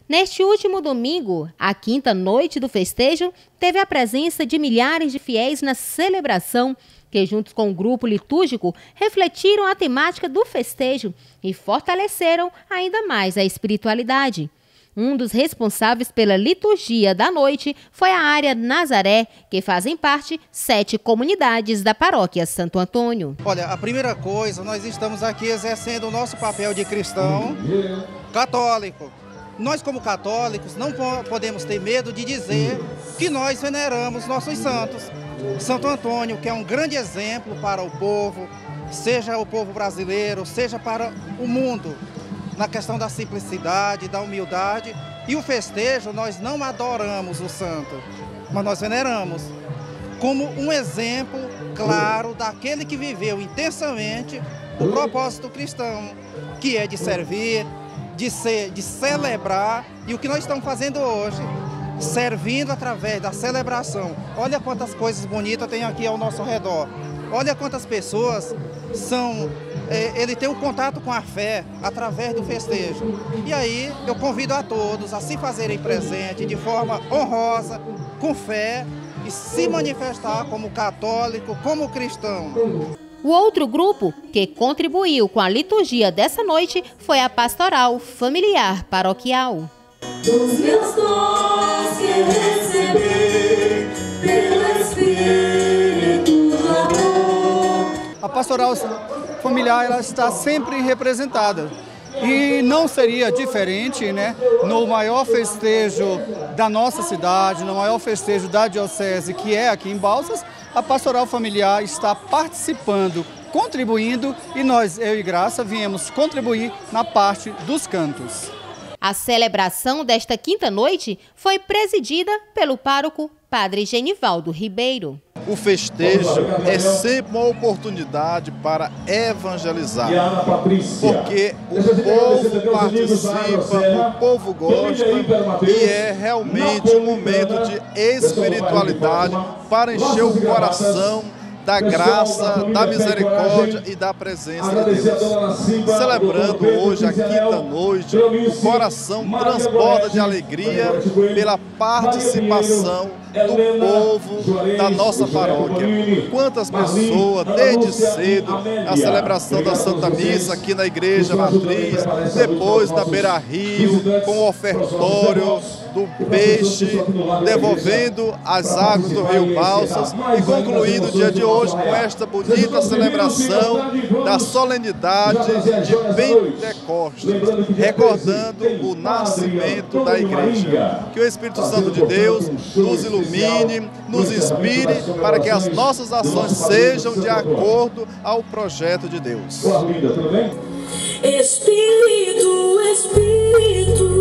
Neste último domingo, a quinta noite do festejo, teve a presença de milhares de fiéis na celebração, que juntos com o grupo litúrgico refletiram a temática do festejo e fortaleceram ainda mais a espiritualidade. Um dos responsáveis pela liturgia da noite foi a área Nazaré, que fazem parte 7 comunidades da paróquia Santo Antônio. Olha, a primeira coisa, nós estamos aqui exercendo o nosso papel de cristão católico. Nós, como católicos, não podemos ter medo de dizer que nós veneramos nossos santos. Santo Antônio, que é um grande exemplo para o povo, seja o povo brasileiro, seja para o mundo, na questão da simplicidade, da humildade. E o festejo, nós não adoramos o santo, mas nós veneramos como um exemplo claro daquele que viveu intensamente o propósito cristão, que é de servir, de celebrar, e o que nós estamos fazendo hoje, servindo através da celebração. Olha quantas coisas bonitas tem aqui ao nosso redor. Olha quantas pessoas ele tem um contato com a fé através do festejo. E aí eu convido a todos a se fazerem presente de forma honrosa, com fé, e se manifestar como católico, como cristão. O outro grupo que contribuiu com a liturgia dessa noite foi a Pastoral Familiar Paroquial. Dos meus dons que recebi pelo Espírito do amor. A Pastoral Familiar ela está sempre representada. E não seria diferente, né, no maior festejo da nossa cidade, no maior festejo da diocese, que é aqui em Balsas, a Pastoral Familiar está participando, contribuindo, e nós, eu e Graça, viemos contribuir na parte dos cantos. A celebração desta quinta noite foi presidida pelo pároco Padre Genivaldo Ribeiro. O festejo é sempre uma oportunidade para evangelizar, porque o povo participa, o povo gosta e é realmente um momento de espiritualidade para encher o coração da graça, da misericórdia e da presença de Deus. Celebrando hoje a quinta noite, o coração transborda de alegria pela participação do povo da nossa paróquia. Quantas pessoas, desde cedo, a celebração da Santa Missa aqui na Igreja Matriz, depois na Beira Rio, com o ofertório do peixe, devolvendo as águas do Rio Balsas e concluindo o dia de hoje com esta bonita celebração da solenidade de Pentecostes, recordando o nascimento da Igreja. Que o Espírito Santo de Deus nos ilumine, nos inspire para que as nossas ações sejam de acordo ao projeto de Deus. Espírito, Espírito.